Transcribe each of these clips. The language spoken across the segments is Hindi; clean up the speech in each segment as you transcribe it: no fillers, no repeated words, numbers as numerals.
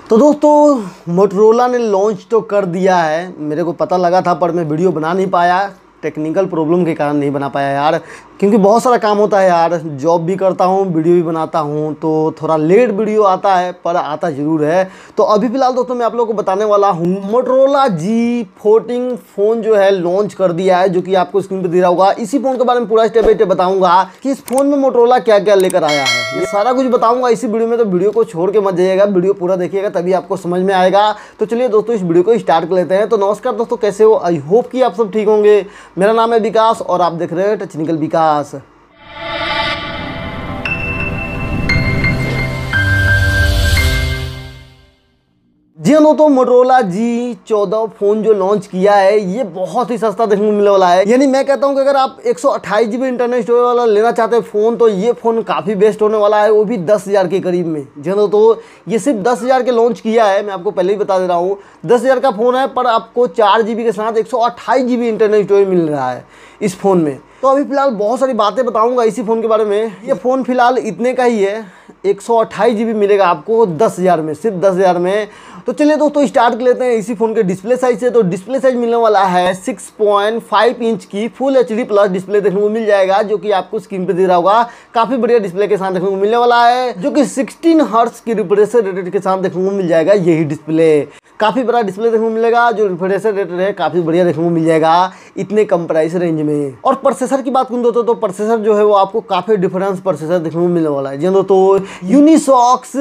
तो दोस्तों मोटरोला ने लॉन्च तो कर दिया है। मेरे को पता लगा था पर मैं वीडियो बना नहीं पाया, टेक्निकल प्रॉब्लम के कारण नहीं बना पाया यार, क्योंकि बहुत सारा काम होता है यार। जॉब भी करता हूँ, वीडियो भी बनाता हूँ, तो थोड़ा लेट वीडियो आता है पर आता ज़रूर है। तो अभी फ़िलहाल दोस्तों मैं आप लोगों को बताने वाला हूँ मोटरोला G14 फ़ोन जो है लॉन्च कर दिया है, जो कि आपको स्क्रीन पर दिख रहा होगा। इसी फ़ोन के बारे में पूरा स्टेप बाय स्टेप बताऊँगा कि इस फ़ोन में मोटरोला क्या क्या लेकर आया है, ये सारा कुछ बताऊँगा इसी वीडियो में। तो वीडियो को छोड़ के मत जाइएगा, वीडियो पूरा देखिएगा तभी आपको समझ में आएगा। तो चलिए दोस्तों इस वीडियो को स्टार्ट कर लेते हैं। तो नमस्कार दोस्तों, कैसे हो? आई होप कि आप सब ठीक होंगे। मेरा नाम है विकास और आप देख रहे हैं टेक्निकल विकास। जी हाँ दोस्तों, मोटरोला G14 फ़ोन जो लॉन्च किया है ये बहुत ही सस्ता देखने को मिलने वाला है। यानी मैं कहता हूँ कि अगर आप 128 GB इंटरनल स्टोरेज वाला लेना चाहते हैं फ़ोन, तो ये फ़ोन काफ़ी बेस्ट होने वाला है, वो भी 10,000 के करीब में। जी हाँ दोस्तों, ये सिर्फ 10,000 के लॉन्च किया है, मैं आपको पहले ही बता दे रहा हूँ। 10,000 का फ़ोन है पर आपको 4 GB के साथ 128 GB इंटरनल स्टोरेज मिल रहा है इस फ़ोन में। तो अभी फ़िलहाल बहुत सारी बातें बताऊंगा इसी फ़ोन के बारे में। ये फ़ोन फ़िलहाल इतने का ही है, 128 GB मिलेगा आपको 10,000 में, सिर्फ 10,000 में। तो चलिए दोस्तों स्टार्ट कर लेते हैं इसी फ़ोन के डिस्प्ले साइज से। तो डिस्प्ले साइज मिलने वाला है 6.5 इंच की फुल HD प्लस डिस्प्ले देखने को मिल जाएगा, जो कि आपको स्क्रीन पे दिख रहा होगा। काफ़ी बढ़िया डिस्प्ले के साथ देखने को मिलने वाला है, जो कि 16 हर्ट्ज की रिफ्रेश रेट के साथ देखने को मिल जाएगा। यही डिस्प्ले काफ़ी बड़ा डिस्प्ले देखने को मिलेगा, जो रिफ्रेश रेट है काफ़ी बढ़िया देखने को मिल जाएगा इतने कम प्राइस रेंज में। और प्रोसेसर की बात करूँ दोस्तों, तो प्रोसेसर जो है वो आपको काफ़ी डिफरेंस प्रोसेसर देखने को मिलने वाला है। जी दोस्तों, यूनिसॉक्स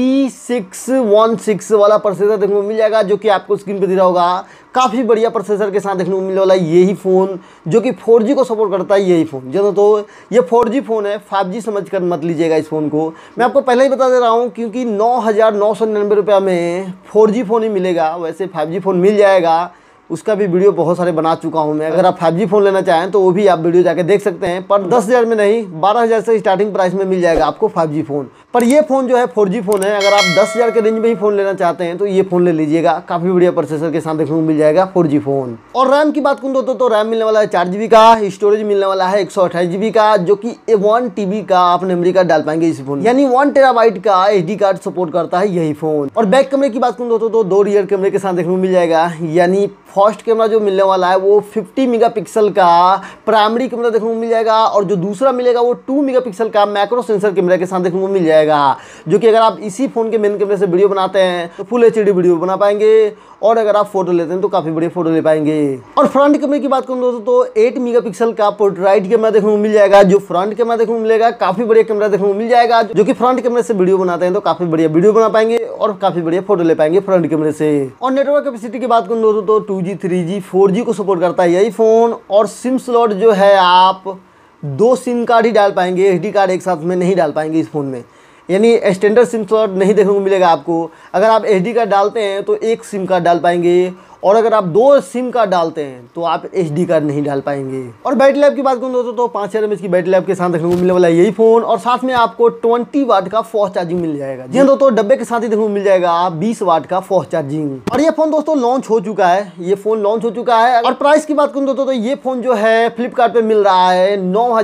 T616 वाला प्रोसेसर देखने को मिल जाएगा, जो कि आपको स्क्रीन पे दिख रहा होगा। काफ़ी बढ़िया प्रोसेसर के साथ देखने को मिलने वाला है यही फ़ोन, जो कि 4G को सपोर्ट करता है यही फ़ोन। जो तो ये 4G फ़ोन है, 5G समझकर मत लीजिएगा इस फ़ोन को। मैं आपको पहले ही बता दे रहा हूँ, क्योंकि 9,999 रुपये में 4G फ़ोन ही मिलेगा। वैसे 5G फ़ोन मिल जाएगा, उसका भी वीडियो बहुत सारे बना चुका हूं मैं। अगर आप 5G फ़ोन लेना चाहें तो वो भी आप वीडियो जाके देख सकते हैं, पर 10,000 में नहीं, 12,000 से स्टार्टिंग प्राइस में मिल जाएगा आपको 5G फ़ोन। पर ये फ़ोन जो है 4G फ़ोन है। अगर आप 10,000 के रेंज में ही फ़ोन लेना चाहते हैं तो ये फ़ोन ले लीजिएगा, काफ़ी बढ़िया प्रोसेसर के साथ देखने को मिल जाएगा 4G फ़ोन। और रैम की बात करूँ तो रैम मिलने वाला है 4 GB का, स्टोरेज मिलने वाला है 128 GB का, जो कि 1 TB का आप मेमोरी कार्ड डाल पाएंगे इस फोन, यानी 1 TB का SD कार्ड सपोर्ट करता है यही फ़ोन। और बैक कैमरे की बात करूँ तो 2 रियर कैमरे के साथ देखने को मिल जाएगा। यानी फर्स्ट कैमरा जो मिलने वाला है वो 50 मेगापिक्सल का प्राइमरी कैमरा देखने को मिल जाएगा, और जो दूसरा मिलेगा वो 2 मेगापिक्सल का मैक्रो सेंसर कैमरा के साथ देखने को मिल जाएगा, जो कि अगर आप इसी फ़ोन के मेन कैमरे से वीडियो बनाते हैं तो फुल HD वीडियो बना पाएंगे, और अगर आप फोटो लेते हैं तो काफ़ी बढ़िया फोटो ले पाएंगे। और फ्रंट कैमरे की बात करूँ दोस्तों तो 8 मेगापिक्सल का पोर्ट्रेट कैमरा देखने को मिल जाएगा। जो फ्रंट कैमरा देखने को मिलेगा काफ़ी बढ़िया कैमरा देखने को मिल जाएगा, जो कि फ्रंट कैमरे से वीडियो बनाते हैं तो काफ़ी बढ़िया वीडियो बना पाएंगे और काफ़ी बढ़िया फोटो ले पाएंगे फ्रंट कैमरे से। और नेटवर्क कैपेसिटी की बात करूँ दोस्तों तो 2G 3G 4G को सपोर्ट करता है यही फ़ोन। और सिम स्लॉट जो है आप 2 सिम कार्ड ही डाल पाएंगे, SD कार्ड एक साथ में नहीं डाल पाएंगे इस फ़ोन में। यानी स्टैंडर्ड सिम स्लॉट नहीं देखने को मिलेगा आपको। अगर आप SD कार्ड डालते हैं तो 1 सिम कार्ड डाल पाएंगे, और अगर आप 2 सिम कार्ड डालते हैं तो आप SD कार्ड नहीं डाल पाएंगे। और बैटरी लाइफ की बात करूँ दोस्तों तो 5000 mAh की बैटरी लाइफ के साथ देखने को मिलने वाला है यही फ़ोन। और साथ में आपको 20 वाट का फास्ट चार्जिंग मिल जाएगा। जी दोस्तों, डब्बे के साथ ही देखने को मिल जाएगा 20 वाट का फास्ट चार्जिंग। और ये फ़ोन दोस्तों लॉन्च हो चुका है, ये फ़ोन लॉन्च हो चुका है। और प्राइस की बात करूँ दोस्तों तो ये फ़ोन जो है फ्लिपकार्ट पर मिल रहा है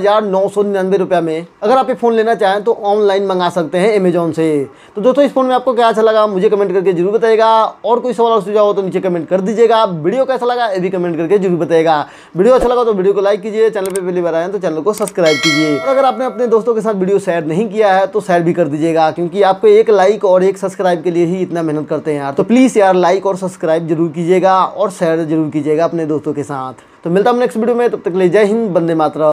9,999 रुपये में। अगर आप ये फ़ोन लेना चाहें तो ऑनलाइन मंगा सकते हैं अमेजोन से। तो दोस्तों इस फ़ोन में आपको क्या अच्छा लगा मुझे कमेंट करके जरूर बताइएगा, और कोई सवाल और सुझाव हो तो नीचे कमेंट कर दीजिएगा। वीडियो कैसा लगा ये भी कमेंट करके जरूर बताइएगा। वीडियो अच्छा लगा तो वीडियो को लाइक कीजिए, चैनल पे पहली बार आए हैं तो चैनल को सब्सक्राइब कीजिए। और अगर आपने अपने दोस्तों के साथ वीडियो शेयर नहीं किया है तो शेयर भी कर दीजिएगा, क्योंकि आपको एक लाइक और एक सब्सक्राइब के लिए ही इतना मेहनत करते हैं यार। तो प्लीज़ यार लाइक और सब्सक्राइब जरूर कीजिएगा और शेयर जरूर कीजिएगा अपने दोस्तों के साथ। तो मिलता हूं नेक्स्ट वीडियो में, तब तक के लिए जय हिंद, वंदे मातरम।